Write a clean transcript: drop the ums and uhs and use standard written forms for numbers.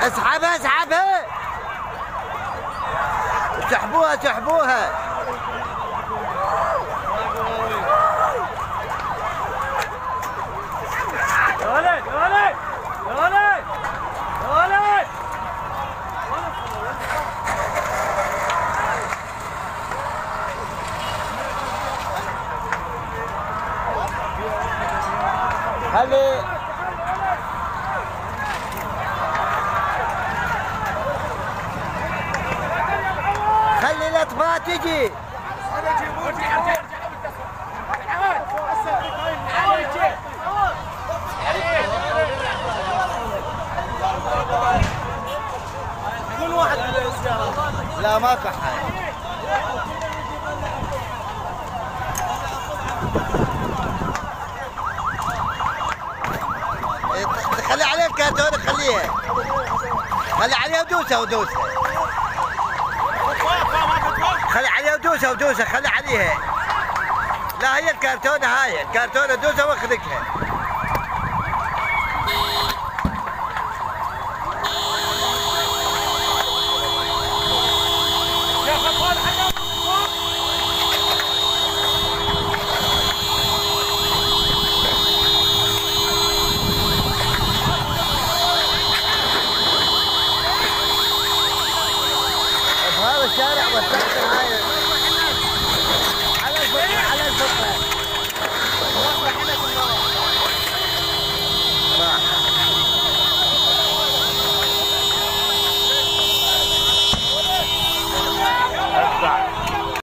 اسحبها اسحبها. سحبوها سحبوها. يا ولد يا ولد يا ولد يا ولد. خلي الاطفال تجي. كل واحد بالسيارة. لا ما في حاجة. خلي عليها الكرتون خليها. خلي عليها ودوسها ودوسها. خلي عليها ودوسها ودوسها خلي عليها. لا هي الكرتونة هاي الكرتونة دوسها واخذكها.